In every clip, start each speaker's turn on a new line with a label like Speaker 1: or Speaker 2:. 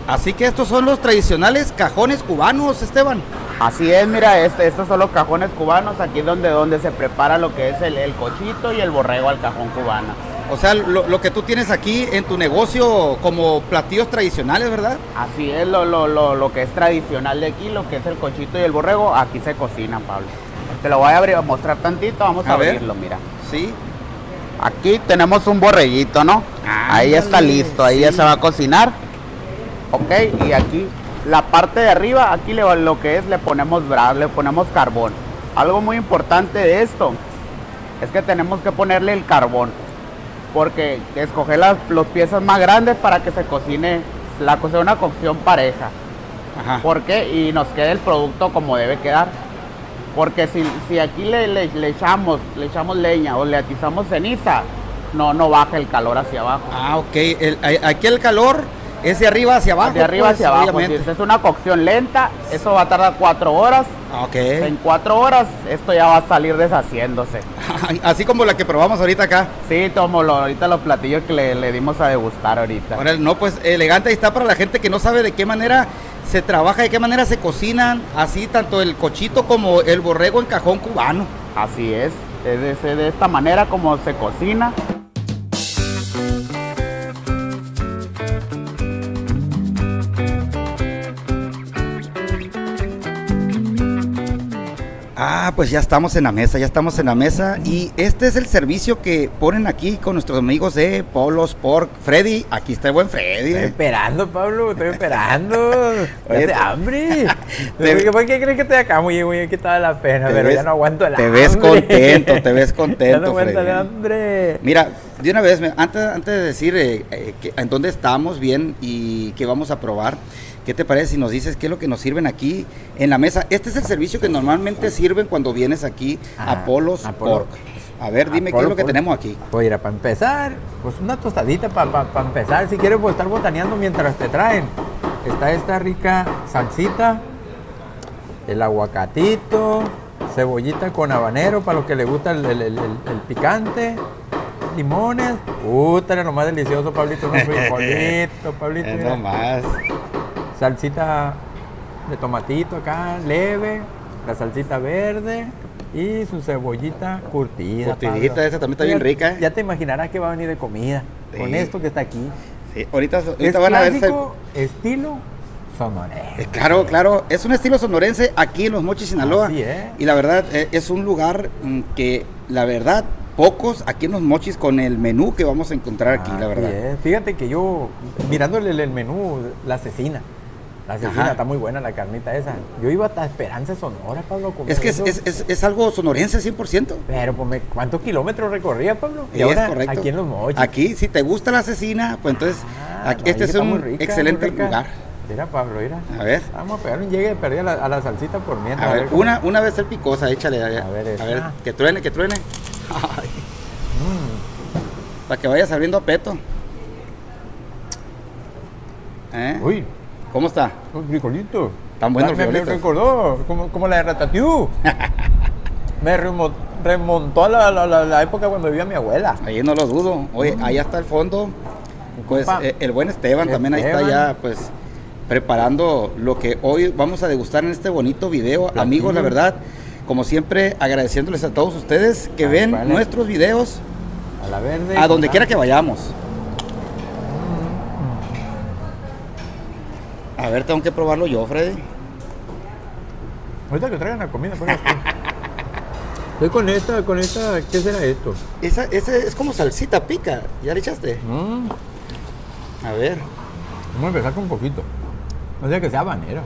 Speaker 1: Así que estos son los tradicionales cajones cubanos, Esteban.
Speaker 2: Así es, mira, estos son los cajones cubanos, aquí donde se prepara lo que es el cochito y el borrego al cajón cubano.
Speaker 1: O sea, lo que tú tienes aquí en tu negocio como platillos tradicionales, ¿verdad?
Speaker 2: Así es, lo que es tradicional de aquí, lo que es el cochito y el borrego, aquí se cocina, Pablo. Te lo voy a mostrar tantito, vamos a abrirlo, mira.
Speaker 1: Sí.
Speaker 2: Aquí tenemos un borreguito, ¿no? Ahí ya está listo, ahí ya se va a cocinar. Ok, y aquí la parte de arriba, aquí lo que es le ponemos brasa, le ponemos carbón. Algo muy importante de esto es que tenemos que ponerle el carbón, porque escoger las piezas más grandes para que se cocine una cocción pareja.
Speaker 1: Ajá.
Speaker 2: ¿Por qué? Y nos quede el producto como debe quedar. Porque si aquí le echamos leña o le atizamos ceniza, no baja el calor hacia abajo.
Speaker 1: Ah, ok. Aquí el calor es de arriba hacia abajo.
Speaker 2: De arriba
Speaker 1: pues,
Speaker 2: hacia abajo.
Speaker 1: obviamente.
Speaker 2: Si es una cocción lenta, eso va a tardar 4 horas.
Speaker 1: Ok.
Speaker 2: En 4 horas esto ya va a salir deshaciéndose.
Speaker 1: Así como la que probamos ahorita acá.
Speaker 2: Sí, ahorita los platillos que le dimos a degustar ahorita.
Speaker 1: Ahora, no, pues elegante, ahí está para la gente que no sabe de qué manera se trabaja, de qué manera se cocinan, así tanto el cochito como el borrego en cajón cubano.
Speaker 2: Así es de esta manera como se cocina.
Speaker 1: Ah, pues ya estamos en la mesa, y este es el servicio que ponen aquí con nuestros amigos de Polos Pork. Freddy, aquí está el buen Freddy.
Speaker 3: Estoy esperando, Pablo, estoy esperando.
Speaker 1: Oye,
Speaker 3: ¿De hambre? ¿Por qué crees que estoy acá? Muy quitada la pena, pero ya no aguanto el hambre.
Speaker 1: Te ves contento,
Speaker 3: Ya no aguanto
Speaker 1: Freddy.
Speaker 3: el hambre.
Speaker 1: Mira, de una vez, antes de decir en dónde estamos bien y qué vamos a probar, ¿qué te parece si nos dices qué es lo que nos sirven aquí en la mesa? Este es el servicio que normalmente sirven cuando vienes aquí a Polos Pork. A ver, dime qué es lo que tenemos aquí.
Speaker 3: Pues mira, para empezar, pues una tostadita para empezar. Si quieres, pues estar botaneando mientras te traen. Está esta rica salsita, el aguacatito, cebollita con habanero para los que les gusta el picante, limones. Puta, nomás delicioso, Pablito, unos frijolitos, Pablito.
Speaker 1: No más.
Speaker 3: Salsita de tomatito acá, leve, la salsita verde y su cebollita curtida.
Speaker 1: Curtidita,
Speaker 3: Pablo.
Speaker 1: esa también está bien rica, ¿eh?
Speaker 3: Ya te imaginarás que va a venir de comida con
Speaker 1: Sí.
Speaker 3: esto que está aquí.
Speaker 1: Sí, ahorita
Speaker 3: Es
Speaker 1: van a ver.
Speaker 3: clásico estilo sonorense.
Speaker 1: Claro, es un estilo sonorense aquí en Los Mochis, Sinaloa.
Speaker 3: Así es.
Speaker 1: Y la verdad, es un lugar que, la verdad, pocos aquí en Los Mochis con el menú que vamos a encontrar aquí, la verdad.
Speaker 3: Así es. Fíjate que yo, mirándole el menú, la cecina. La cecina
Speaker 1: Ajá.
Speaker 3: está muy buena, la carnita esa. Yo iba hasta Esperanza, Sonora, Pablo, a comer
Speaker 1: Es que
Speaker 3: eso.
Speaker 1: es algo sonorense 100%.
Speaker 3: Pero, pues, ¿cuántos kilómetros recorría, Pablo?
Speaker 1: Sí,
Speaker 3: Y ahora,
Speaker 1: es correcto.
Speaker 3: aquí en Los Mochis.
Speaker 1: Aquí, si te gusta la cecina, pues entonces aquí,
Speaker 3: no,
Speaker 1: este es
Speaker 3: está muy
Speaker 1: un
Speaker 3: rica,
Speaker 1: excelente
Speaker 3: muy rica.
Speaker 1: lugar.
Speaker 3: Mira, Pablo, mira.
Speaker 1: A ver.
Speaker 3: Vamos a pegar un llegue de perdida a la salsita por mientras.
Speaker 1: A ver,
Speaker 3: cómo-
Speaker 1: una vez el picosa, échale. A
Speaker 3: ver,
Speaker 1: ver,
Speaker 3: esta.
Speaker 1: que truene. Ay, para que vayas abriendo a peto. ¿Eh?
Speaker 3: Uy,
Speaker 1: ¿Cómo está?
Speaker 3: un frijolito.
Speaker 1: Tan bueno el
Speaker 3: Me
Speaker 1: frijolito.
Speaker 3: recordó, como la de Ratatouille. Me remontó a la época cuando vivía mi abuela.
Speaker 1: Ahí no lo dudo. Oye, allá está el fondo. Pues
Speaker 3: compa,
Speaker 1: el buen Esteban también ahí está
Speaker 3: Esteban.
Speaker 1: ya, pues preparando lo que hoy vamos a degustar en este bonito video.
Speaker 3: Platillo.
Speaker 1: Amigos, la verdad, como siempre, agradeciéndoles a todos ustedes que ven
Speaker 3: vale.
Speaker 1: nuestros videos
Speaker 3: A la verde.
Speaker 1: a donde quiera que vayamos. A ver, tengo que probarlo yo, Freddy.
Speaker 3: Ahorita que traigan la comida, pues. Estoy con esta, ¿qué será esto?
Speaker 1: Ese es como salsita pica. ¿Ya le echaste? A ver.
Speaker 3: Vamos a empezar con un poquito. No sea que sea habanero.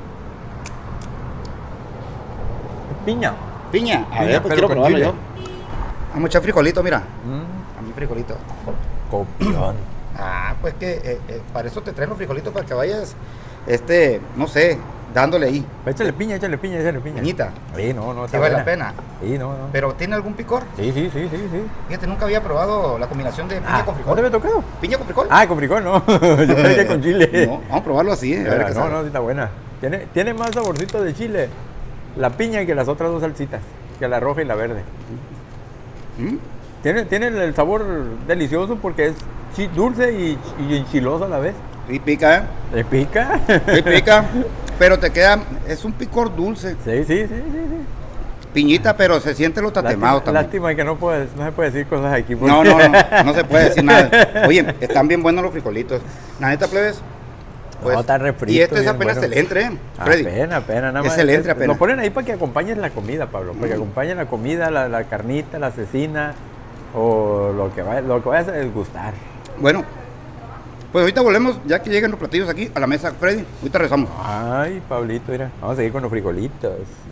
Speaker 3: Piña.
Speaker 1: Piña. A
Speaker 3: Piña,
Speaker 1: ver, pues
Speaker 3: pero
Speaker 1: quiero
Speaker 3: con
Speaker 1: probarlo
Speaker 3: chile.
Speaker 1: yo. Vamos a echar frijolito, mira. A mi frijolito.
Speaker 3: Copión.
Speaker 1: Ah, pues que para eso te traen los frijolitos para que vayas, no sé, dándole ahí.
Speaker 3: Échale piña.
Speaker 1: Piñita.
Speaker 3: Sí, no,
Speaker 1: ¿Sí
Speaker 3: está
Speaker 1: vale la
Speaker 3: buena.
Speaker 1: pena?
Speaker 3: Sí, no.
Speaker 1: ¿Pero tiene algún picor?
Speaker 3: Sí.
Speaker 1: Fíjate, nunca había probado la combinación de piña con
Speaker 3: ¿no te
Speaker 1: frijol.
Speaker 3: había tocado?
Speaker 1: ¿Piña con frijol?
Speaker 3: Ah, con frijol, no. Yo pensé que con chile.
Speaker 1: No, vamos a probarlo así, a ver qué sabe.
Speaker 3: No, sí está buena. Tiene más saborcito de chile la piña que las otras dos salsitas, que la roja y la verde.
Speaker 1: ¿Mm?
Speaker 3: Tiene el sabor delicioso porque es dulce y enchiloso a la vez.
Speaker 1: Y pica, ¿eh?
Speaker 3: ¿Te pica?
Speaker 1: Y pica, pero te queda, es un picor dulce.
Speaker 3: Sí.
Speaker 1: Piñita, pero se siente lo tatemado también.
Speaker 3: Lástima que no se puede decir cosas aquí. Porque...
Speaker 1: No se puede decir nada. Oye, están bien buenos los frijolitos. La neta, plebes. Pues,
Speaker 3: no, está refrito.
Speaker 1: Y este es apenas el entre, Freddy.
Speaker 3: Apenas, nada más.
Speaker 1: Es el entre apenas.
Speaker 3: Lo ponen ahí para que acompañen la comida, Pablo. Para que acompañen la comida, la carnita, la cecina o lo que vayas a desgustar.
Speaker 1: Bueno, pues ahorita volvemos, ya que lleguen los platillos aquí a la mesa, Freddy. Ahorita regresamos.
Speaker 3: Ay, Pablito, mira. Vamos a seguir con los frijolitos.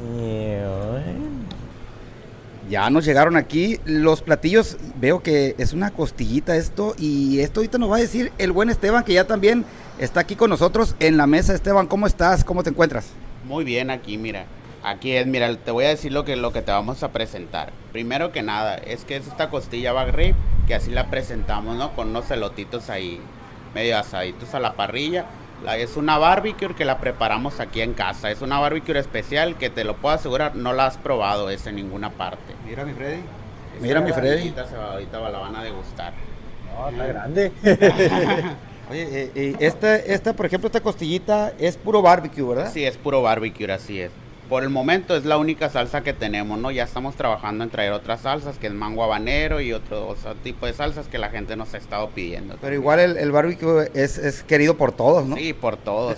Speaker 1: Ya nos llegaron aquí los platillos. Veo que es una costillita esto. Y esto ahorita nos va a decir el buen Esteban, que ya también está aquí con nosotros en la mesa. Esteban, ¿cómo estás? ¿Cómo te encuentras?
Speaker 2: Muy bien aquí, mira. Aquí es, mira, te voy a decir lo que te vamos a presentar. Primero que nada, es que es esta costilla back rib, que así la presentamos, ¿no? Con unos elotitos ahí, medio asaditos a la parrilla. Es una barbecue que la preparamos aquí en casa. Es una barbecue especial que te lo puedo asegurar, no la has probado en ninguna parte.
Speaker 1: Mira mi Freddy.
Speaker 2: Mira mi Freddy. Ahorita la van a degustar.
Speaker 3: No, está grande.
Speaker 1: Oye, esta, por ejemplo, esta costillita es puro barbecue, ¿verdad?
Speaker 2: Sí, es puro barbecue, así es. Por el momento es la única salsa que tenemos, ¿no? Ya estamos trabajando en traer otras salsas, que es mango habanero y otro tipo de salsas que la gente nos ha estado pidiendo.
Speaker 1: Pero igual el barbecue es querido por todos, ¿no?
Speaker 2: Sí, por todos.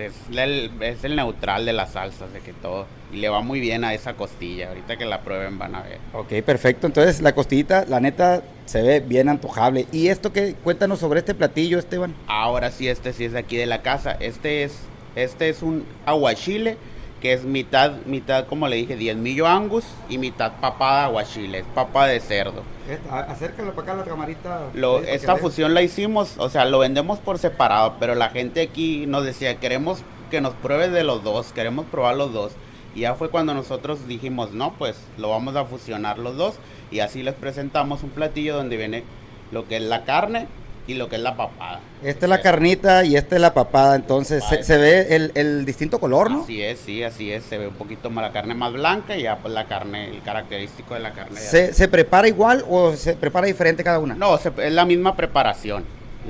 Speaker 2: Es el neutral de las salsas, de que todo. Y le va muy bien a esa costilla. Ahorita que la prueben van a ver.
Speaker 1: Ok, perfecto. Entonces la costillita, la neta, se ve bien antojable. ¿Y esto qué? Cuéntanos sobre este platillo, Esteban.
Speaker 2: Ahora sí, sí es de aquí de la casa. Este es un aguachile, que es mitad, como le dije, diezmillo angus y mitad papada aguachile, es papa de cerdo.
Speaker 1: Acércalo para acá la camarita.
Speaker 2: Esta fusión la hicimos, o sea, lo vendemos por separado, pero la gente aquí nos decía, queremos que nos pruebes de los dos, queremos probar los dos. Y ya fue cuando nosotros dijimos, no, pues lo vamos a fusionar los dos, y así les presentamos un platillo donde viene lo que es la carne y lo que es la papada.
Speaker 1: Esta es la carnita y esta es la papada, entonces se ve el distinto color, ¿no?
Speaker 2: Así es, sí, así es, se ve un poquito más la carne más blanca y ya pues la carne, el característico de la carne.
Speaker 1: ¿Se prepara igual o se prepara diferente cada una?
Speaker 2: No, es la misma preparación,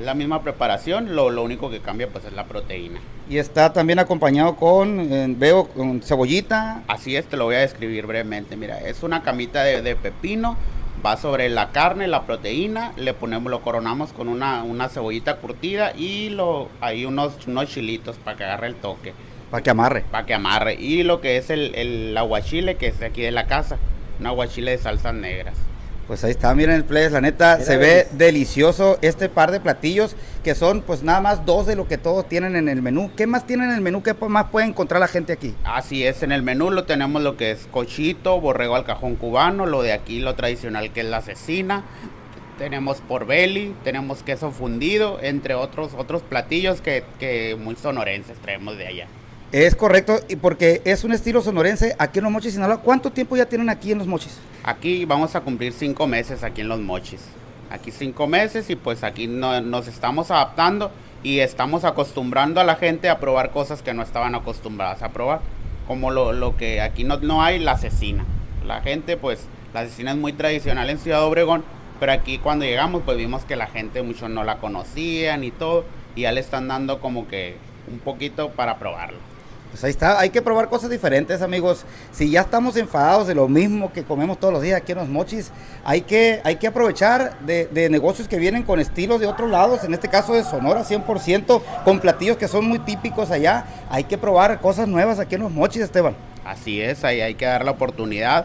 Speaker 2: lo único que cambia pues es la proteína.
Speaker 1: Y está también acompañado veo con cebollita.
Speaker 2: Así es, te lo voy a describir brevemente, mira, es una camita de pepino. Va sobre la carne, la proteína, lo coronamos con una cebollita curtida y hay unos chilitos para que agarre el toque.
Speaker 1: Para que amarre.
Speaker 2: Para que amarre. Y lo que es el aguachile, que es de aquí de la casa, un aguachile de salsas negras.
Speaker 1: Pues ahí está, miren el place, la neta, se ve delicioso este par de platillos, que son pues nada más dos de lo que todos tienen en el menú. ¿Qué más tienen en el menú? ¿Qué más puede encontrar la gente aquí?
Speaker 2: Así es, en el menú lo tenemos lo que es cochito, borrego al cajón cubano, lo de aquí, lo tradicional que es la cecina. Tenemos porvelli, tenemos queso fundido, entre otros platillos que muy sonorenses traemos de allá.
Speaker 1: Es correcto, y porque es un estilo sonorense aquí en Los Mochis, Sinaloa. ¿Cuánto tiempo ya tienen aquí en Los Mochis?
Speaker 2: Aquí vamos a cumplir 5 meses aquí en Los Mochis. Aquí 5 meses y pues aquí nos estamos adaptando y estamos acostumbrando a la gente a probar cosas que no estaban acostumbradas a probar. Como lo que aquí no hay, la cecina. La gente pues, la cecina es muy tradicional en Ciudad Obregón, pero aquí cuando llegamos pues vimos que la gente mucho no la conocían y todo, y ya le están dando como que un poquito para probarlo.
Speaker 1: Pues ahí está, hay que probar cosas diferentes, amigos. Si ya estamos enfadados de lo mismo que comemos todos los días aquí en Los Mochis, hay que aprovechar de negocios que vienen con estilos de otros lados, en este caso de Sonora 100%, con platillos que son muy típicos allá. Hay que probar cosas nuevas aquí en Los Mochis, Esteban.
Speaker 2: Así es, ahí hay que dar la oportunidad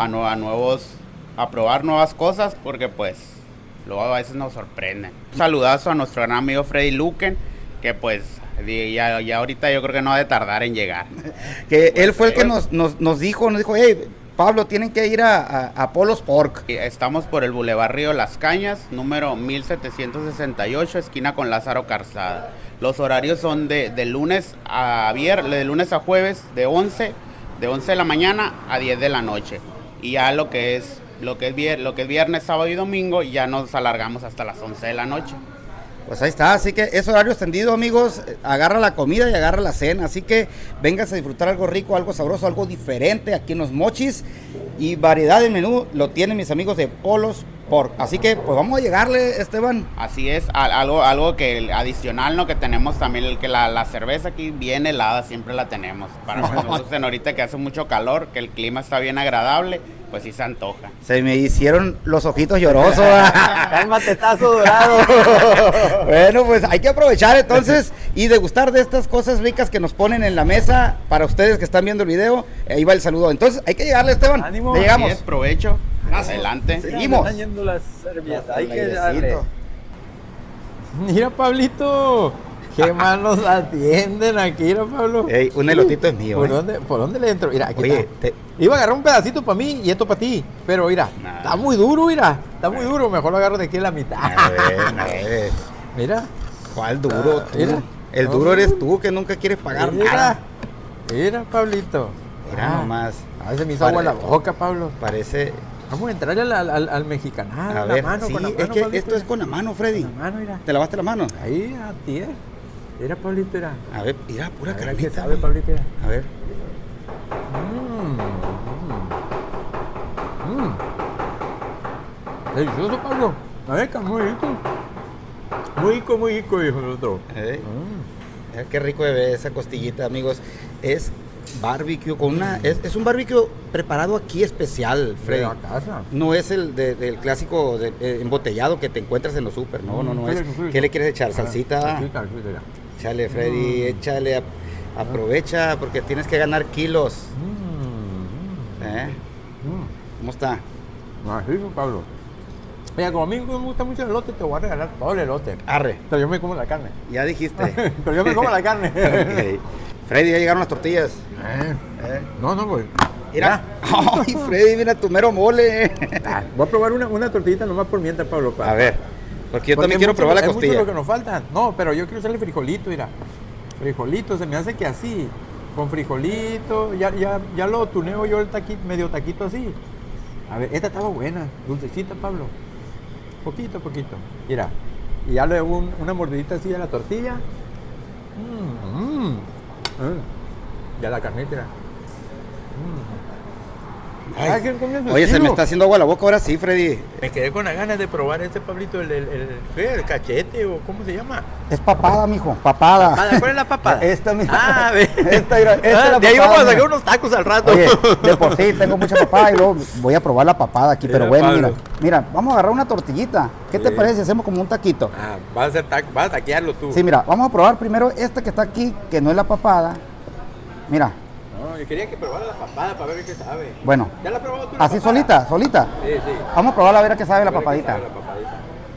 Speaker 2: a probar nuevas cosas, porque pues luego a veces nos sorprenden. Un saludazo a nuestro gran amigo Freddy Luken, que pues ya ahorita yo creo que no ha de tardar en llegar.
Speaker 1: Que él fue el que nos dijo, hey, Pablo, tienen que ir a Polos Pork.
Speaker 2: Estamos por el Boulevard Río Las Cañas, número 1768, esquina con Lázaro Calzada. Los horarios son de lunes a jueves, de 11 de la mañana a 10 de la noche. Y ya lo que es viernes, sábado y domingo, ya nos alargamos hasta las 11 de la noche.
Speaker 1: Pues ahí está, así que es horario extendido, amigos. Agarra la comida y agarra la cena. Así que vengas a disfrutar algo rico, algo sabroso, algo diferente aquí en Los Mochis. Y variedad de menú lo tienen mis amigos de Polos Pork. Así que pues vamos a llegarle, Esteban.
Speaker 2: Así es, algo que adicional, ¿no? Que tenemos también, que la cerveza aquí bien helada, siempre la tenemos. Para que nos gusten ahorita que hace mucho calor, que el clima está bien agradable, pues sí se antoja.
Speaker 1: Se me hicieron los ojitos llorosos.
Speaker 3: Cálmate, tazo dorado.
Speaker 1: Bueno, pues hay que aprovechar entonces y degustar de estas cosas ricas que nos ponen en la mesa para ustedes que están viendo el video. Ahí va el saludo. Entonces hay que llegarle, Esteban.
Speaker 3: Ánimo.
Speaker 1: Le llegamos.
Speaker 2: Así es, provecho. Adelante.
Speaker 1: Seguimos.
Speaker 3: Están yendo las servietas. Hay que
Speaker 1: Airecito.
Speaker 3: darle. Mira, Pablito. Qué mal nos atienden aquí, mira, Pablo.
Speaker 1: Ey, un elotito es mío.
Speaker 3: ¿Por dónde le entro? Mira, aquí
Speaker 1: Oye,
Speaker 3: está. Iba a agarrar un pedacito para mí y esto para ti. Pero mira,
Speaker 2: Nah.
Speaker 3: está muy duro, mira. Está muy duro. Mejor lo agarro de aquí a la mitad.
Speaker 1: A ver.
Speaker 3: Mira.
Speaker 1: ¿Cuál duro? Tú.
Speaker 3: Mira.
Speaker 1: El duro eres tú que nunca quieres pagar
Speaker 3: Mira.
Speaker 1: nada.
Speaker 3: Mira, Pablito.
Speaker 1: Mira nomás.
Speaker 3: A veces me hizo agua en la boca, Pablo.
Speaker 1: Parece.
Speaker 3: Vamos a entrarle al mexicanal.
Speaker 1: A
Speaker 3: la
Speaker 1: ver,
Speaker 3: mano,
Speaker 1: sí,
Speaker 3: con la
Speaker 1: es
Speaker 3: mano,
Speaker 1: que
Speaker 3: Pablito,
Speaker 1: esto es
Speaker 3: mira.
Speaker 1: con la mano, Freddy.
Speaker 3: Con la mano, mira.
Speaker 1: ¿Te lavaste la mano?
Speaker 3: Ahí, a ti, Mira, Pablito, mira.
Speaker 1: A ver, mira, pura
Speaker 3: A ver,
Speaker 1: carnita.
Speaker 3: ¿qué sabe, Pablito? Mira.
Speaker 1: A ver.
Speaker 3: Delicioso, Pablo. A ver, está muy rico. Muy rico, dijo el otro.
Speaker 1: Mira qué rico de ver esa costillita, amigos. Es barbecue con una. Es un barbecue preparado aquí especial, Freddy.
Speaker 3: De la casa.
Speaker 1: No es el del clásico embotellado que te encuentras en los super. No, no es. ¿Qué le quieres echar? ¿Salsita?
Speaker 3: Salsita, mira.
Speaker 1: Échale, Freddy, échale. Aprovecha porque tienes que ganar kilos. ¿Eh? ¿Cómo está?
Speaker 3: Rico, Pablo. Mira, como a mí me gusta mucho el elote, te voy a regalar todo el elote.
Speaker 1: Arre,
Speaker 3: Pero yo me como la carne.
Speaker 1: ya dijiste.
Speaker 3: Pero yo me como la carne.
Speaker 1: Ok. Freddy, ya llegaron las tortillas.
Speaker 3: No, pues.
Speaker 1: Mira. Ay, Freddy, mira tu mero mole.
Speaker 3: Voy a probar una tortillita nomás por mientras, Pablo.
Speaker 1: A ver, porque yo
Speaker 3: Porque
Speaker 1: también quiero
Speaker 3: mucho-
Speaker 1: probar la
Speaker 3: es
Speaker 1: costilla.
Speaker 3: mucho lo que nos falta. No, pero yo quiero hacerle frijolito, mira. Frijolito, se me hace que así. Con frijolito, ya lo tuneo yo el taquito, medio taquito así. A ver, esta estaba buena, dulcecita, Pablo. Poquito. Mira, y ya le hago una mordidita así a la tortilla. Ya la carnita, mira.
Speaker 1: Ay,
Speaker 3: Ah, ¿quién comió su
Speaker 1: oye, se me
Speaker 3: estilo?
Speaker 1: está haciendo agua la boca ahora sí, Freddy.
Speaker 3: Me quedé con las ganas de probar ese Pablito, el cachete o ¿cómo se llama?
Speaker 1: Es papada, mijo, papada.
Speaker 3: ¿Cuál es la papada?
Speaker 1: Esta, mira.
Speaker 3: Ah, ve.
Speaker 1: Esta, mira, esta es la
Speaker 3: de ahí
Speaker 1: papada,
Speaker 3: vamos a
Speaker 1: mira.
Speaker 3: sacar unos tacos al rato.
Speaker 1: Oye, de por sí tengo mucha papada y luego voy a probar la papada aquí, pero
Speaker 3: Mira,
Speaker 1: bueno,
Speaker 3: Pablo.
Speaker 1: mira, vamos a agarrar una tortillita. ¿Qué te
Speaker 3: Sí.
Speaker 1: parece si hacemos como un taquito?
Speaker 3: Ah, vas a taquearlo tú.
Speaker 1: Sí, mira, vamos a probar primero esta que está aquí, que no es la papada. Mira,
Speaker 3: No, yo quería que probara la papada para ver qué sabe.
Speaker 1: bueno,
Speaker 3: ¿Ya la has probado tú? la
Speaker 1: así
Speaker 3: papada?
Speaker 1: solita.
Speaker 3: Sí.
Speaker 1: Vamos a probarla a ver a qué sabe la
Speaker 3: A ver qué
Speaker 1: papadita.
Speaker 3: sabe la papadita.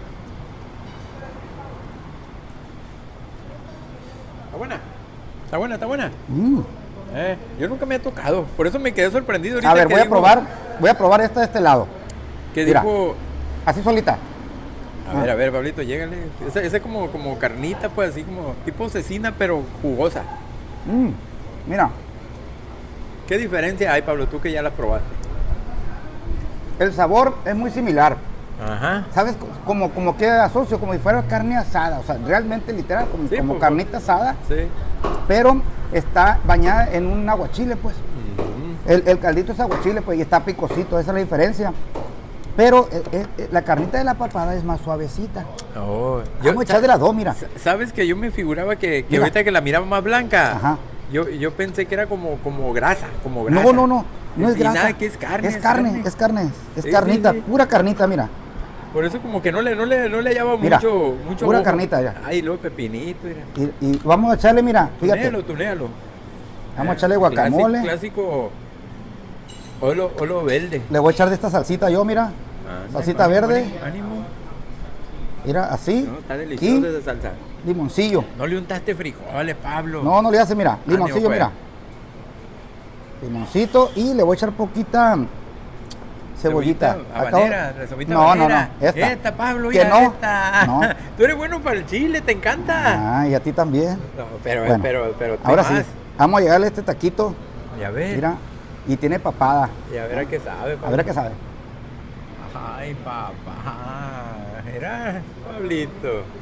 Speaker 3: Está buena.
Speaker 1: Mm.
Speaker 3: Yo nunca me ha tocado, por eso me quedé sorprendido ahorita.
Speaker 1: A ver,
Speaker 3: que
Speaker 1: voy a
Speaker 3: dijo-
Speaker 1: probar esta de este lado.
Speaker 3: Que
Speaker 1: Mira.
Speaker 3: dijo,
Speaker 1: Así solita.
Speaker 3: a ver, Pablito, llégale. Esa es como carnita, pues así como tipo cecina, pero jugosa.
Speaker 1: Mira,
Speaker 3: ¿Qué diferencia hay, Pablo, tú que ya la probaste?
Speaker 1: el sabor es muy similar.
Speaker 3: Ajá.
Speaker 1: ¿Sabes? Como que asocio, como si fuera carne asada. O sea, realmente literal, como,
Speaker 3: Sí,
Speaker 1: como
Speaker 3: pues,
Speaker 1: carnita asada,
Speaker 3: Sí.
Speaker 1: pero está bañada en un aguachile, pues. El caldito es aguachile, pues, y está picosito, esa es la diferencia. Pero la carnita de la papada es más suavecita.
Speaker 3: Oh,
Speaker 1: Vamos a echar de las dos, mira.
Speaker 3: ¿Sabes que yo me figuraba que
Speaker 1: Mira.
Speaker 3: ahorita que la miraba más blanca?
Speaker 1: Ajá.
Speaker 3: Yo pensé que era como grasa,
Speaker 1: No es
Speaker 3: Y
Speaker 1: grasa.
Speaker 3: nada, que es carne.
Speaker 1: Es carne. Es
Speaker 3: Sí,
Speaker 1: carnita,
Speaker 3: sí, sí.
Speaker 1: pura carnita, mira.
Speaker 3: Por eso como que no le hallaba
Speaker 1: Mira,
Speaker 3: mucho
Speaker 1: pura
Speaker 3: ojo.
Speaker 1: carnita ya.
Speaker 3: Ay, luego pepinito, mira.
Speaker 1: Y vamos a echarle, mira, fíjate.
Speaker 3: Tunéalo.
Speaker 1: Vamos a echarle guacamole.
Speaker 3: Clásico olo verde.
Speaker 1: Le voy a echar de esta salsita yo, mira. Salsita verde.
Speaker 3: Ánimo.
Speaker 1: Mira, así.
Speaker 3: No, está deliciosa esa salsa.
Speaker 1: Y limoncillo.
Speaker 3: No le untaste frijoles, Pablo.
Speaker 1: No le hace, mira. Limoncillo,
Speaker 3: pues.
Speaker 1: mira. Limoncito y le voy a echar poquita cebollita.
Speaker 3: Habanera, cebollita
Speaker 1: No,
Speaker 3: habanera.
Speaker 1: esta.
Speaker 3: Esta, Pablo,
Speaker 1: Que
Speaker 3: mira
Speaker 1: no,
Speaker 3: esta.
Speaker 1: no.
Speaker 3: Tú eres bueno para el chile, te encanta.
Speaker 1: Ah, y a ti también.
Speaker 3: No, pero tú
Speaker 1: Ahora
Speaker 3: más.
Speaker 1: sí, vamos a llegarle a este taquito.
Speaker 3: Y a ver.
Speaker 1: Mira, y tiene papada.
Speaker 3: Y a ver a qué sabe, Pablo.
Speaker 1: A ver a qué sabe.
Speaker 3: Ay, papá. Mira, Pablito.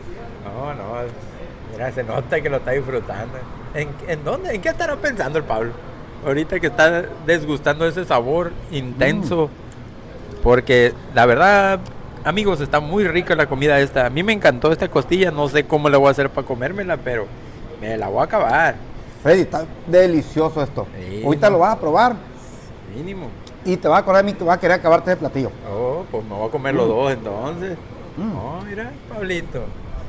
Speaker 3: No, mira, se nota que lo está disfrutando. ¿En dónde? ¿En qué estará pensando el Pablo? Ahorita que está desgustando ese sabor intenso. Porque la verdad, amigos, está muy rica la comida esta. A mí me encantó esta costilla, no sé cómo le voy a hacer para comérmela, pero me la voy a acabar.
Speaker 2: Freddy, está delicioso esto.
Speaker 3: Sí,
Speaker 2: Ahorita lo vas a probar
Speaker 3: Mínimo.
Speaker 2: y te va a acordar de mí, te va a querer acabarte de platillo.
Speaker 3: Oh, pues me voy a comer los dos entonces. Oh, mira, Pablito.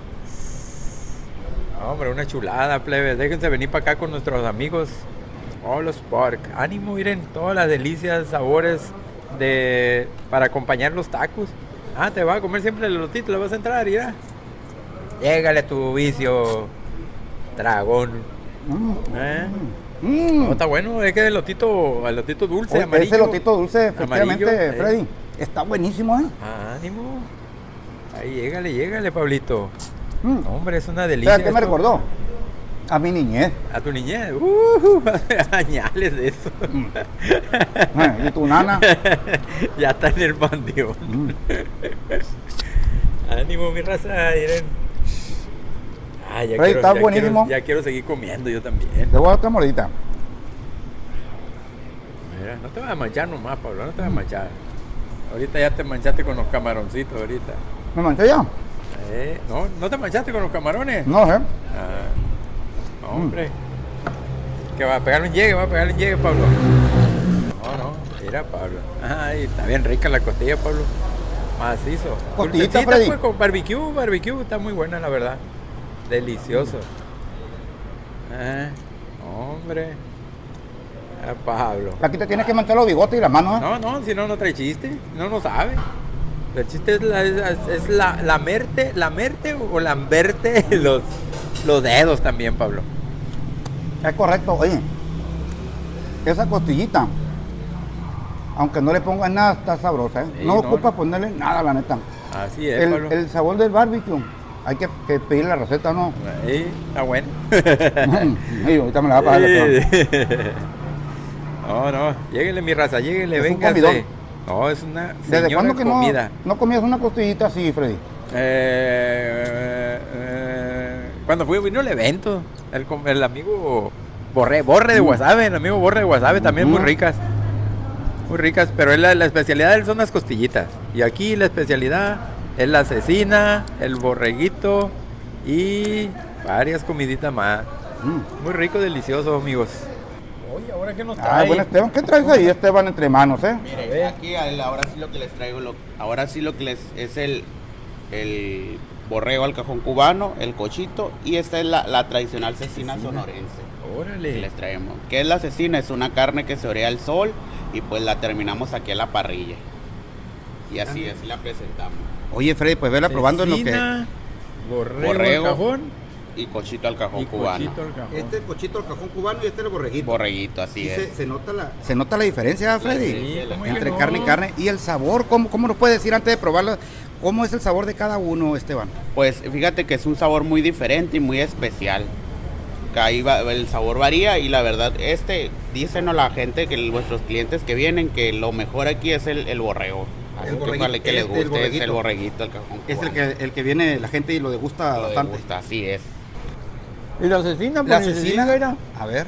Speaker 3: Hombre, una chulada, plebe. Déjense venir para acá con nuestros amigos All Spark. Ánimo, miren, todas las delicias, sabores para acompañar los tacos. Ah, te vas a comer siempre el elotito, le vas a entrar, mira. Llégale a tu vicio, dragón. No, está bueno, es que el elotito dulce,
Speaker 2: Oye,
Speaker 3: amarillo.
Speaker 2: ese elotito dulce, efectivamente,
Speaker 3: amarillo,
Speaker 2: Freddy, está buenísimo, ¿eh?
Speaker 3: Ánimo. Ahí, llégale, Pablito. Hombre, es una
Speaker 2: O
Speaker 3: delicia.
Speaker 2: sea, ¿qué me
Speaker 3: esto.
Speaker 2: recordó? A mi niñez.
Speaker 3: A tu niñez. Añales de eso.
Speaker 2: Y tu nana.
Speaker 3: Ya está en el panteón. Ánimo, mi raza. Miren. Ya
Speaker 2: Freddy, está buenísimo.
Speaker 3: Ya quiero seguir comiendo yo también.
Speaker 2: Te voy a dar otra mordidita.
Speaker 3: Mira, no te vas a manchar nomás, Pablo. No te vas a manchar. Ahorita ya te manchaste con los camaroncitos ahorita.
Speaker 2: ¿Me manché ya?
Speaker 3: ¿No te manchaste con los camarones?
Speaker 2: No sé.
Speaker 3: Hombre. Que va a pegarle un llegue, Pablo. No, mira, Pablo. Ay, está bien rica la costilla, Pablo. Macizo.
Speaker 2: Costillita,
Speaker 3: Dulcecita,
Speaker 2: Freddy.
Speaker 3: pues, con barbecue, está muy buena, la verdad. Delicioso. Hombre. Pablo.
Speaker 2: Aquí te tienes que manchar los bigotes y las manos, ¿eh?
Speaker 3: No, si no trae chiste. No sabe. El chiste es lamerte o lamberte los dedos también, Pablo.
Speaker 2: Es correcto. Oye, esa costillita, aunque no le pongas nada, está sabrosa, ¿eh?
Speaker 3: Sí,
Speaker 2: no
Speaker 3: no,
Speaker 2: ocupa
Speaker 3: no.
Speaker 2: ponerle nada, la neta.
Speaker 3: Así es, Pablo.
Speaker 2: El sabor del barbecue, hay que pedir la receta, ¿no?
Speaker 3: Ahí, está bueno.
Speaker 2: Sí, ahorita me la va a pagar.
Speaker 3: No, lléguele mi raza, lléguele,
Speaker 2: Es un
Speaker 3: véngase.
Speaker 2: comidón.
Speaker 3: No, es una
Speaker 2: ¿Desde
Speaker 3: señora
Speaker 2: cuándo que
Speaker 3: comida.
Speaker 2: no comías una costillita así, Freddy?
Speaker 3: Cuando vino el evento, el amigo Borre de Guasave, el amigo Borre de Guasave también muy ricas. Muy ricas, pero la especialidad de él son las costillitas. Y aquí la especialidad es la cecina, el borreguito y varias comiditas más. Muy rico, delicioso, amigos. Oye, ahora que nos trae.
Speaker 2: Bueno, Esteban, ¿qué traes ahí, Esteban, entre manos, eh?
Speaker 4: Mire, aquí ahora sí lo que les traigo, ahora sí lo que les es el borrego al cajón cubano, el cochito, y esta es la tradicional cecina sonorense.
Speaker 3: Órale.
Speaker 4: Que les traemos. ¿Qué es la cecina? Es una carne que se orea al sol y pues la terminamos aquí a la parrilla. Y así la presentamos.
Speaker 1: Oye, Freddy, pues vela probando en lo que...
Speaker 3: Cecina,
Speaker 4: Borrego
Speaker 3: al cajón
Speaker 4: y cochito al cajón
Speaker 3: y
Speaker 4: cubano.
Speaker 3: cochito al cajón.
Speaker 1: Este es el cochito, el cajón cubano y este es el borreguito.
Speaker 4: Borreguito, así
Speaker 1: Y
Speaker 4: es.
Speaker 1: se nota la diferencia, Freddy,
Speaker 3: Sí, ¿cómo que
Speaker 1: entre
Speaker 3: no?
Speaker 1: carne y carne. Y el sabor, ¿cómo nos puede decir antes de probarlo? ¿Cómo es el sabor de cada uno, Esteban?
Speaker 4: Pues fíjate que es un sabor muy diferente y muy especial. Que ahí el sabor varía y la verdad, dicen a la gente, que vuestros clientes que vienen, que lo mejor aquí es el borrego. Así que ojalá que les guste, es el borreguito, el cajón
Speaker 1: Es
Speaker 4: cubano.
Speaker 1: el que viene la gente y lo degusta
Speaker 4: Lo
Speaker 1: bastante.
Speaker 4: degusta, así es.
Speaker 3: ¿Y la cecina?
Speaker 1: La
Speaker 3: Pues, ni se
Speaker 1: cecina,
Speaker 3: diga, era.
Speaker 1: a ver.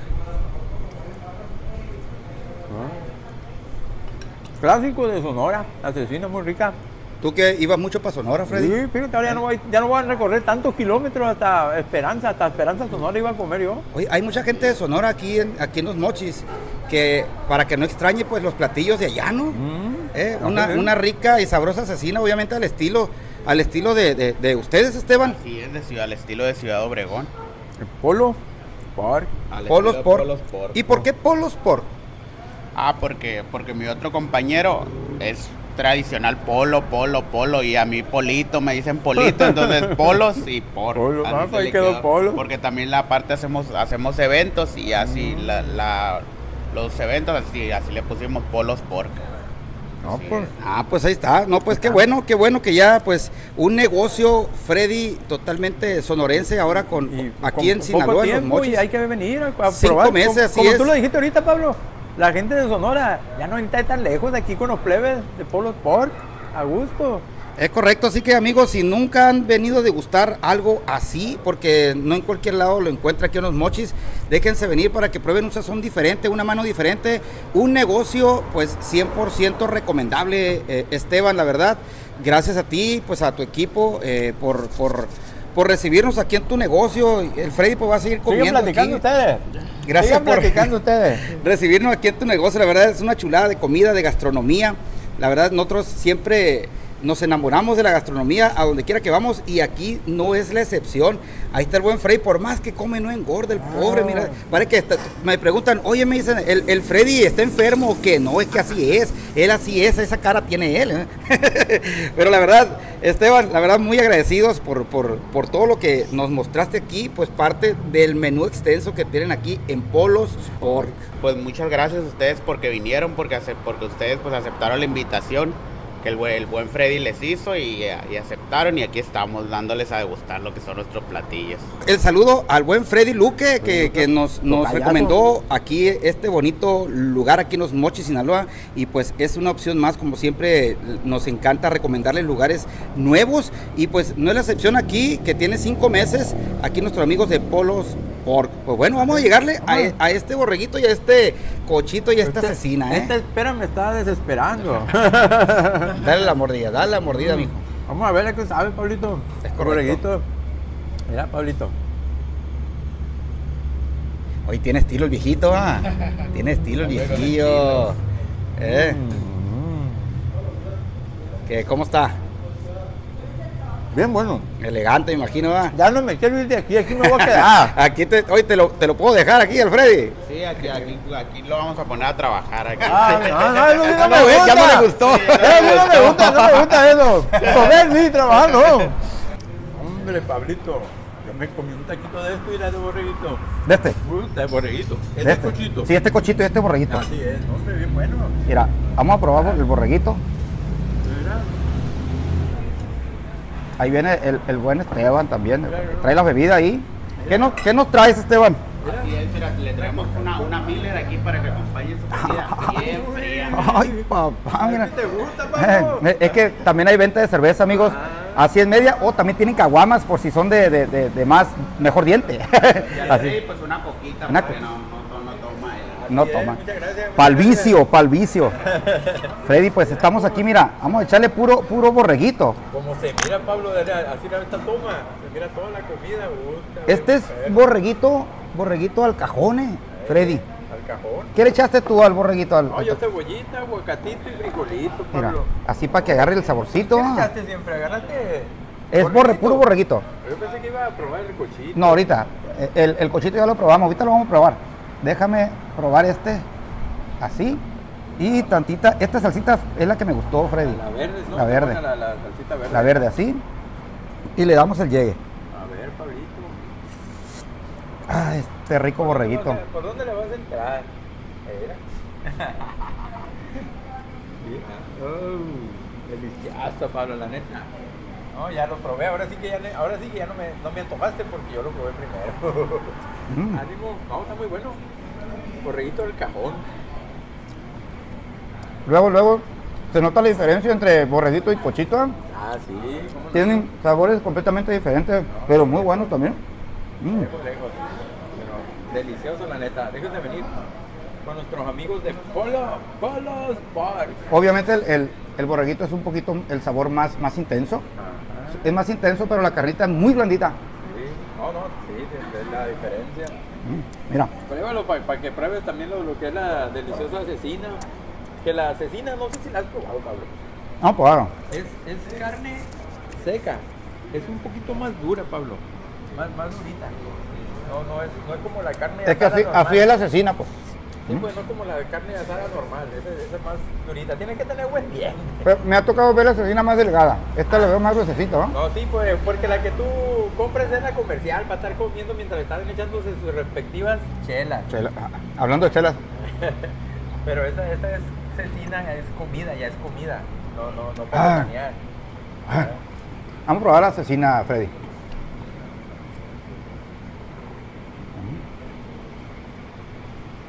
Speaker 3: Clásico de Sonora, la cecina muy rica.
Speaker 1: ¿Tú que ibas mucho para Sonora, Freddy?
Speaker 3: Sí, fíjate, ahora ya no voy a recorrer tantos kilómetros hasta Esperanza Sonora iba a comer yo.
Speaker 1: Oye, hay mucha gente de Sonora aquí en Los Mochis que para que no extrañe pues los platillos de allá, ¿no? Una rica y sabrosa cecina, obviamente al estilo de ustedes, Esteban.
Speaker 4: Así es, al estilo de Ciudad Obregón.
Speaker 3: El Polo Sport.
Speaker 4: Al
Speaker 1: Polo
Speaker 4: estilo
Speaker 1: Sport.
Speaker 4: Polo Sport.
Speaker 1: ¿Y por qué Polo Sport?
Speaker 4: Porque mi otro compañero es tradicional polo, y a mí polito, me dicen polito, entonces polos y por.
Speaker 3: Polo,
Speaker 4: Así
Speaker 3: pues
Speaker 4: se
Speaker 3: ahí
Speaker 4: le
Speaker 3: quedó polo.
Speaker 4: Porque también la parte hacemos eventos y así los eventos así le pusimos Polo Sport.
Speaker 3: No,
Speaker 4: Sí.
Speaker 3: pues.
Speaker 1: Pues ahí está. No, pues qué bueno que ya pues un negocio, Freddy, totalmente sonorense ahora aquí en
Speaker 3: poco
Speaker 1: Sinaloa, en Los
Speaker 3: tiempo, y
Speaker 1: Mochis.
Speaker 3: hay que venir a
Speaker 1: 5
Speaker 3: probar.
Speaker 1: meses,
Speaker 3: como,
Speaker 1: así
Speaker 3: como
Speaker 1: es.
Speaker 3: tú lo dijiste ahorita, Pablo, la gente de Sonora ya no está tan lejos de aquí con los plebes de Polo Sport, a gusto.
Speaker 1: Es correcto, así que amigos, si nunca han venido a degustar algo así, porque no en cualquier lado lo encuentra aquí en Los Mochis, déjense venir para que prueben un sazón diferente, una mano diferente, un negocio pues 100% recomendable, Esteban, la verdad. Gracias a ti, pues a tu equipo, por recibirnos aquí en tu negocio. El Freddy pues va a seguir comiendo.
Speaker 3: Sigan platicando
Speaker 1: aquí.
Speaker 3: ustedes.
Speaker 1: Gracias
Speaker 3: Sigan platicando ustedes.
Speaker 1: recibirnos aquí en tu negocio. La verdad es una chulada de comida, de gastronomía. La verdad nosotros siempre nos enamoramos de la gastronomía a donde quiera que vamos y aquí no es la excepción. Ahí está el buen Freddy, por más que come no engorda el pobre, mira, parece que me preguntan, oye, me dicen, ¿el Freddy está enfermo o qué? No, es que así es, él así es, esa cara tiene él, ¿eh? Pero la verdad, Esteban, la verdad muy agradecidos por todo lo que nos mostraste aquí, pues parte del menú extenso que tienen aquí en Polos Sport.
Speaker 4: Pues muchas gracias a ustedes porque vinieron, porque ustedes pues aceptaron la invitación que el buen Freddy les hizo y aceptaron, y aquí estamos dándoles a degustar lo que son nuestros platillos.
Speaker 1: El saludo al buen Freddy Luque que nos recomendó aquí este bonito lugar aquí en Los Mochis, Sinaloa, y pues es una opción más, como siempre nos encanta recomendarles lugares nuevos, y pues no es la excepción aquí, que tiene 5 meses, aquí nuestros amigos de Polos Pork. Pues bueno, vamos a llegarle a este borreguito y a este cochito y a esta cecina, ¿eh?
Speaker 3: Esta espera me está desesperando.
Speaker 1: Dale la mordida, mijo.
Speaker 3: Vamos a ver qué sabe, Pablito.
Speaker 1: Es correcto.
Speaker 3: Borreguito. Mira, Pablito.
Speaker 1: Hoy tiene estilo el viejito, ¿ah? Tiene estilo el viejillo. ¿Cómo está?
Speaker 3: Bien bueno.
Speaker 1: Elegante, me imagino, ¿ah?
Speaker 3: Ya no me quiero ir de aquí, aquí me voy a quedar.
Speaker 1: Aquí hoy te lo puedo dejar aquí, Alfredi.
Speaker 4: Sí, aquí lo vamos a poner a trabajar. Aquí.
Speaker 3: No me gusta.
Speaker 1: Ya no le gustó.
Speaker 3: No me gusta eso. Comer, sí, trabajar, no. Hombre, Pablito, yo me comí un taquito de esto y era de borreguito.
Speaker 1: ¿De este?
Speaker 3: De borreguito.
Speaker 1: ¿De este?
Speaker 3: Cochito.
Speaker 1: Sí, este cochito y este borreguito.
Speaker 3: Así es, hombre, bien bueno.
Speaker 1: Mira, vamos a probar el borreguito.
Speaker 3: Mira.
Speaker 1: Ahí viene el buen Esteban también. Trae la bebida ahí. ¿Qué nos traes, Esteban?
Speaker 4: Así es, mira, le traemos una Miller aquí para que acompañe su comida bien fría.
Speaker 1: Ay, papá, mira.
Speaker 3: ¿Te gusta, Pablo?
Speaker 1: Es que también hay venta de cerveza, amigos. Así es media, o también tienen caguamas por si son de mejor diente.
Speaker 4: Y
Speaker 1: Así.
Speaker 4: así, pues una coquita,
Speaker 1: Una
Speaker 4: porque
Speaker 1: co-
Speaker 4: no toma él.
Speaker 1: No
Speaker 3: Bien,
Speaker 1: toma.
Speaker 3: muchas gracias.
Speaker 1: Pal vicio. Freddy, pues estamos aquí, mira, vamos a echarle puro borreguito.
Speaker 3: Como se mira, Pablo, así esta toma, se mira toda la comida.
Speaker 1: Este es borreguito al cajón, Freddy.
Speaker 3: Al cajón.
Speaker 1: ¿Qué le echaste tú al borreguito?
Speaker 3: No, yo cebollita, aguacatito y frijolito,
Speaker 1: Mira,
Speaker 3: Pablo.
Speaker 1: así para que agarre el saborcito.
Speaker 3: ¿Qué le echaste siempre? Agárrate.
Speaker 1: Es puro borreguito.
Speaker 3: Yo pensé que iba a probar el cochito.
Speaker 1: No, ahorita. El cochito ya lo probamos, ahorita lo vamos a probar. Déjame probar este, así. Y tantita, esta salsita es la que me gustó, Freddy.
Speaker 3: La verde, ¿no?
Speaker 1: La verde.
Speaker 3: La salsita verde.
Speaker 1: La verde, así. Y le damos el llegue.
Speaker 3: A ver, Pablito.
Speaker 1: Ah, este rico borreguito.
Speaker 3: ¿Por dónde le vas a entrar? Mira. Delicioso, Pablo, la neta. No, ya lo probé, ahora sí que ya no me antojaste porque yo lo probé primero. Ánimo, no, está muy bueno. Borreguito del cajón.
Speaker 1: Luego, se nota la diferencia entre borreguito y cochito.
Speaker 3: Ah, sí. ¿Cómo no?
Speaker 1: Tienen sabores completamente diferentes, pero muy buenos también.
Speaker 3: Lejos. Pero delicioso, la neta. Déjenme venir con nuestros amigos de Polos Bar.
Speaker 1: Obviamente el borreguito es un poquito el sabor más intenso. Es más intenso, pero la carnita es muy blandita.
Speaker 3: Sí, sí, es la diferencia.
Speaker 1: Mira,
Speaker 3: Pruébalo para que pruebes también lo que es la deliciosa cecina. Que la cecina, no sé si la has probado, Pablo.
Speaker 1: vamos a probarlo.
Speaker 3: Es carne seca. Es un poquito más dura, Pablo. Más durita. No es como la carne
Speaker 1: Es que
Speaker 3: asada normal.
Speaker 1: así es la cecina, pues.
Speaker 3: Sí, pues no como la carne asada normal. Esa es más durita. Tiene que tener buen diente.
Speaker 1: Pero me ha tocado ver la cecina más delgada. Esta la veo más gruesecita, ¿no?
Speaker 3: No, sí, pues, porque la que tú compras es la comercial para estar comiendo mientras están echándose sus respectivas chelas.
Speaker 1: Hablando de chelas.
Speaker 3: Pero esta es cecina, es comida, ya es comida. No para planear.
Speaker 1: Vamos a probar la cecina, Freddy.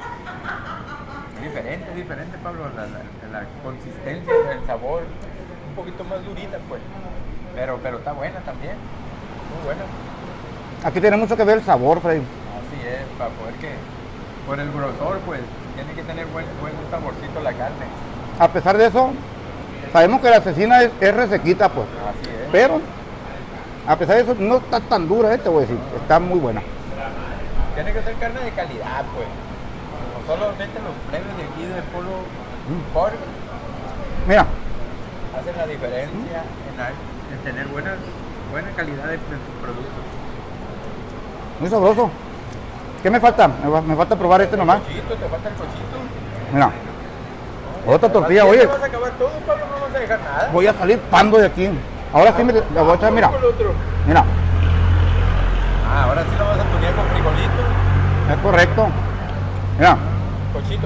Speaker 3: Es diferente, Pablo, la consistencia, el sabor. un poquito más durita, pues. Pero está buena también. Muy buena.
Speaker 5: Aquí tiene mucho que ver el sabor, Freddy.
Speaker 3: Así es, para poder que, por el grosor, pues, tiene que tener buen saborcito la carne.
Speaker 5: A pesar de eso, sabemos que la cecina es resequita, pues.
Speaker 3: Así es.
Speaker 5: Pero, a pesar de eso, no está tan dura, te voy a decir. Está muy buena.
Speaker 3: Tiene que ser carne de calidad, pues. No solamente los plebes de aquí del Polo Pork
Speaker 5: Mira,
Speaker 3: hacen la diferencia en tener buena calidad de sus productos.
Speaker 5: muy sabroso. ¿Qué me falta? Me falta probar este nomás.
Speaker 3: Cochito, te falta el cochito.
Speaker 5: Mira. Otra tortilla,
Speaker 3: ¿Ya
Speaker 5: oye.
Speaker 3: te vas a acabar todo, Pablo? No vas a dejar nada.
Speaker 5: Voy a salir pando de aquí. Ahora sí me la voy a echar, mira.
Speaker 3: Con el otro.
Speaker 5: Mira,
Speaker 3: Ahora sí lo vas a tunear con frijolito.
Speaker 5: es correcto. Mira,
Speaker 3: Cochito.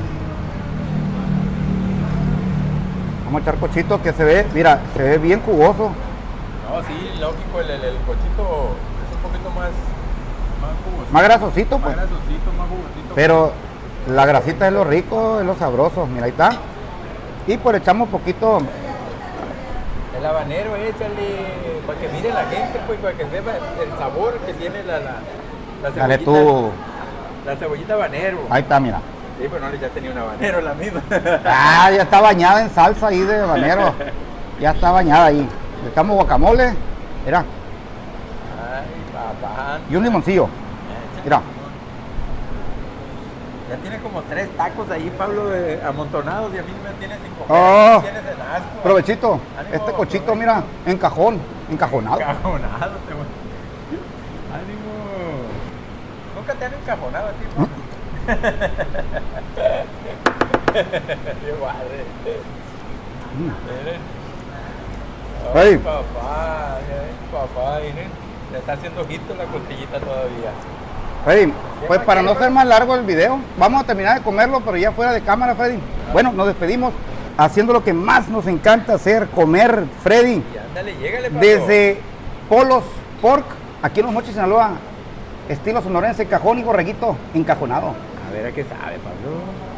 Speaker 5: vamos a echar cochito que se ve, mira, se ve bien jugoso.
Speaker 3: No, sí, lógico, el cochito es un poquito más jugosito.
Speaker 5: Más grasosito, pues.
Speaker 3: Más grasosito, más jugosito.
Speaker 5: Pero la grasita es lo rico, es lo sabroso. Mira, ahí está. Y pues le echamos poquito.
Speaker 3: El habanero, échale, para que mire la gente, pues, para que sepa el sabor que tiene la cebollita.
Speaker 5: Dale tú.
Speaker 3: La cebollita habanero.
Speaker 5: Ahí está, mira.
Speaker 3: Sí, pero no le ya tenía un habanero la misma.
Speaker 5: Ah, ya está bañada en salsa ahí de habanero. Ya está bañada ahí. Le echamos guacamole. Mira.
Speaker 3: Ay, papá.
Speaker 5: Y un limoncillo. Mira.
Speaker 3: Ya tiene como 3 tacos ahí, Pablo, amontonados, y a mí me tienes sin comer.
Speaker 5: Oh.
Speaker 3: Tienes el asco.
Speaker 5: Provechito.
Speaker 3: Ánimo,
Speaker 5: Este cochito,
Speaker 3: provecho.
Speaker 5: mira, encajonado.
Speaker 3: Encajonado, te voy. Ánimo. Nunca te han encajonado a ti, ¿no? Qué madre. Miren. Ay,
Speaker 5: Ey.
Speaker 3: papá, miren. Le está haciendo ojito la costillita todavía.
Speaker 5: Freddy, pues para no ser más largo el video, vamos a terminar de comerlo, pero ya fuera de cámara, Freddy. Bueno, nos despedimos haciendo lo que más nos encanta hacer, comer, Freddy.
Speaker 3: Y ándale, llégale, Pablo.
Speaker 5: Desde Polos Pork, aquí en Los Mochis, Sinaloa, estilo sonorense, cajón y borreguito encajonado.
Speaker 3: A ver a qué sabe, Pablo.